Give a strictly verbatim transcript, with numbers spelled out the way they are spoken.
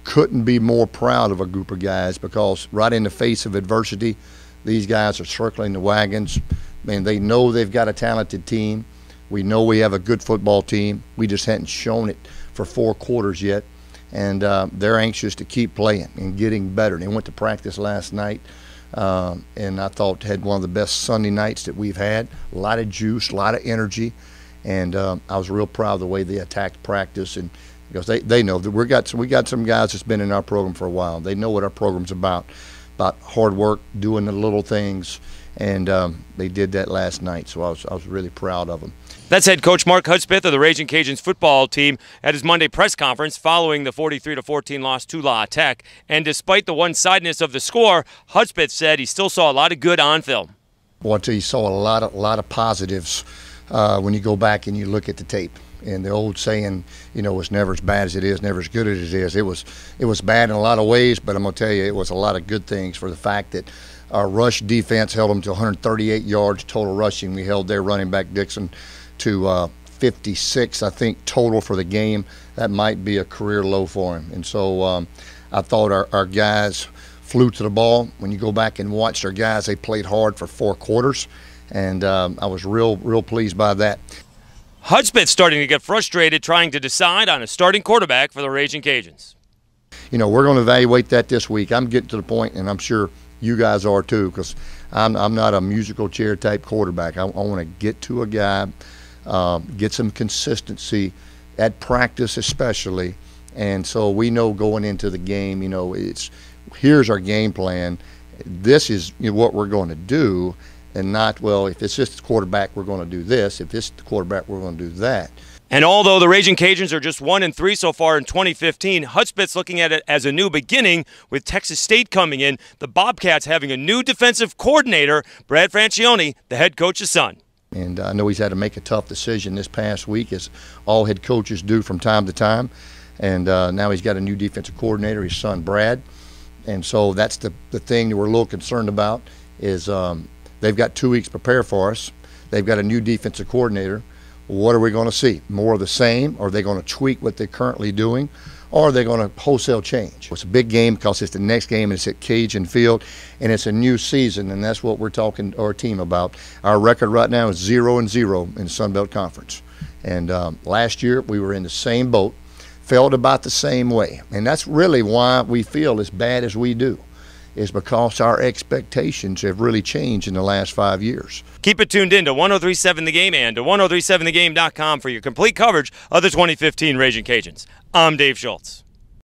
couldn't be more proud of a group of guys because right in the face of adversity, these guys are circling the wagons. I mean, they know they've got a talented team. We know we have a good football team. We just hadn't shown it for four quarters yet. And uh, they're anxious to keep playing and getting better. They went to practice last night, um, and I thought had one of the best Sunday nights that we've had. A lot of juice, a lot of energy, and um, I was real proud of the way they attacked practice. And because they, they know that we got some, we got some guys that's been in our program for a while. They know what our program's about, about hard work, doing the little things, and um, they did that last night. So I was I was really proud of them. That's head coach Mark Hudspeth of the Raging Cajuns football team at his Monday press conference following the forty-three to fourteen loss to La Tech. And despite the one-sidedness of the score, Hudspeth said he still saw a lot of good on film. Well, I tell you, he saw a lot of, lot of positives uh, when you go back and you look at the tape. And the old saying, you know, it's never as bad as it is, never as good as it is. It was, it was bad in a lot of ways, but I'm going to tell you, it was a lot of good things for the fact that our rush defense held them to one hundred thirty-eight yards total rushing. We held their running back Dixon to uh, fifty-six, I think, total for the game. That might be a career low for him. And so um, I thought our, our guys flew to the ball. When you go back and watch our guys, they played hard for four quarters, and um, I was real, real pleased by that. Hudspeth's starting to get frustrated trying to decide on a starting quarterback for the Raging Cajuns. You know, we're going to evaluate that this week. I'm getting to the point, and I'm sure you guys are too, because I'm, I'm not a musical chair type quarterback. I, I want to get to a guy, uh, get some consistency at practice especially, and so we know going into the game, you know, it's here's our game plan. This is, you know, what we're going to do, and not, well, if it's just the quarterback, we're going to do this. If it's the quarterback, we're going to do that. And although the Raging Cajuns are just one and three so far in twenty fifteen, Hudspeth's looking at it as a new beginning with Texas State coming in. The Bobcats having a new defensive coordinator, Brad Francione, the head coach's son. And I know he's had to make a tough decision this past week, as all head coaches do from time to time. And uh, now he's got a new defensive coordinator, his son Brad. And so that's the, the thing that we're a little concerned about is um, they've got two weeks to prepare for us. They've got a new defensive coordinator. What are we going to see? More of the same? Or are they going to tweak what they're currently doing? Or are they going to wholesale change? It's a big game because it's the next game, and it's at Cajun Field, and it's a new season, and that's what we're talking to our team about. Our record right now is zero and zero in the Sun Belt Conference. And um, last year we were in the same boat, felt about the same way. And that's really why we feel as bad as we do, is because our expectations have really changed in the last five years. Keep it tuned in to one oh three point seven The Game and to one oh three point seven the game dot com for your complete coverage of the twenty fifteen Raging Cajuns. I'm Dave Schultz.